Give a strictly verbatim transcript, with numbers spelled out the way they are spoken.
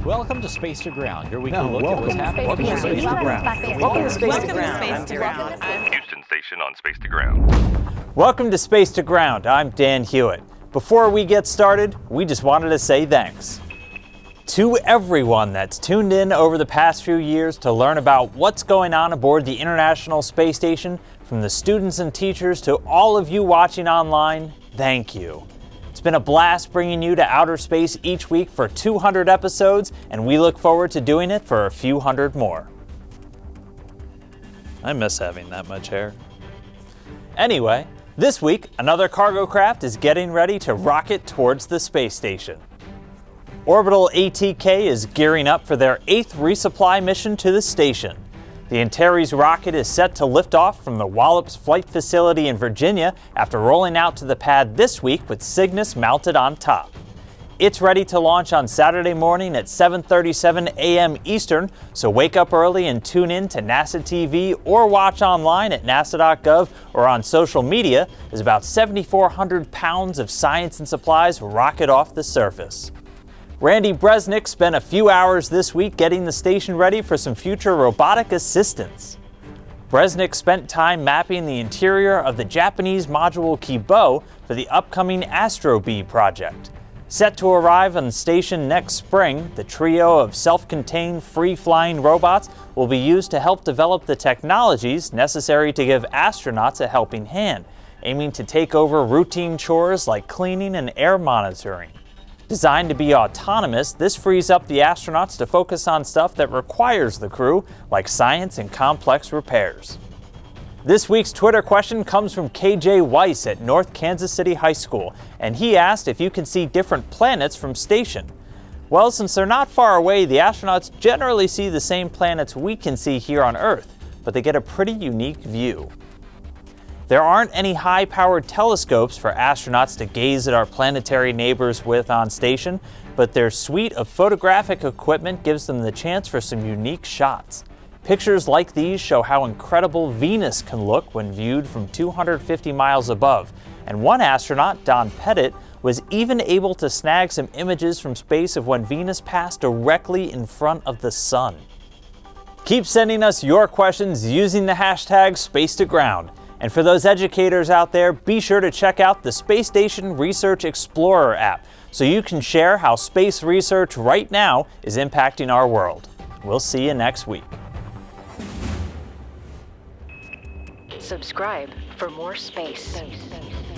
Welcome to Space to Ground, your weekly No, look welcome. at what's happening. Welcome to Space to Ground. Welcome to Space Welcome to to Ground. Space to Ground. Houston Station on Space to Ground. Welcome to Space to Ground. I'm Dan Hewitt. Before we get started, we just wanted to say thanks to everyone that's tuned in over the past few years to learn about what's going on aboard the International Space Station. From the students and teachers to all of you watching online, thank you. It's been a blast bringing you to outer space each week for two hundred episodes, and we look forward to doing it for a few hundred more. I miss having that much hair. Anyway, this week, another cargo craft is getting ready to rocket towards the space station. Orbital A T K is gearing up for their eighth resupply mission to the station. The Antares rocket is set to lift off from the Wallops Flight Facility in Virginia after rolling out to the pad this week with Cygnus mounted on top. It's ready to launch on Saturday morning at seven thirty-seven a m Eastern, so wake up early and tune in to NASA T V or watch online at nasa dot gov or on social media as about seven thousand four hundred pounds of science and supplies rocket off the surface. Randy Bresnik spent a few hours this week getting the station ready for some future robotic assistance. Bresnik spent time mapping the interior of the Japanese module Kibo for the upcoming AstroBee project. Set to arrive on the station next spring, the trio of self-contained free-flying robots will be used to help develop the technologies necessary to give astronauts a helping hand, aiming to take over routine chores like cleaning and air monitoring. Designed to be autonomous, this frees up the astronauts to focus on stuff that requires the crew, like science and complex repairs. This week's Twitter question comes from K J Weiss at North Kansas City High School, and he asked if you can see different planets from station. Well, since they're not far away, the astronauts generally see the same planets we can see here on Earth, but they get a pretty unique view. There aren't any high-powered telescopes for astronauts to gaze at our planetary neighbors with on station, but their suite of photographic equipment gives them the chance for some unique shots. Pictures like these show how incredible Venus can look when viewed from two hundred fifty miles above, and one astronaut, Don Pettit, was even able to snag some images from space of when Venus passed directly in front of the Sun. Keep sending us your questions using the hashtag Space to Ground. And for those educators out there, be sure to check out the Space Station Research Explorer app so you can share how space research right now is impacting our world. We'll see you next week. Subscribe for more space. space, space.